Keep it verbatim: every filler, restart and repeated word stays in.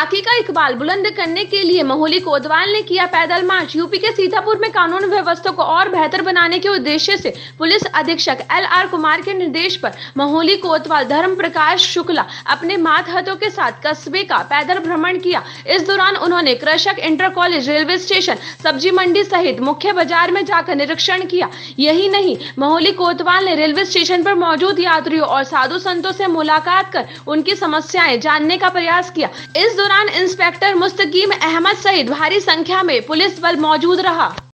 खाकी का इकबाल बुलंद करने के लिए महोली कोतवाल ने किया पैदल मार्च। यूपी के सीतापुर में कानून व्यवस्था को और बेहतर बनाने के उद्देश्य से पुलिस अधीक्षक एल आर कुमार के निर्देश पर महोली कोतवाल धर्म प्रकाश शुक्ला अपने मातहतों के साथ कस्बे का पैदल भ्रमण किया। इस दौरान उन्होंने कृषक इंटर कॉलेज, रेलवे स्टेशन, सब्जी मंडी सहित मुख्य बाजार में जाकर निरीक्षण किया। यही नहीं, महोली कोतवाल ने रेलवे स्टेशन पर मौजूद यात्रियों और साधु संतों से मुलाकात कर उनकी समस्याएं जानने का प्रयास किया। इस दौरान इंस्पेक्टर मुस्तकीम अहमद सहित भारी संख्या में पुलिस बल मौजूद रहा।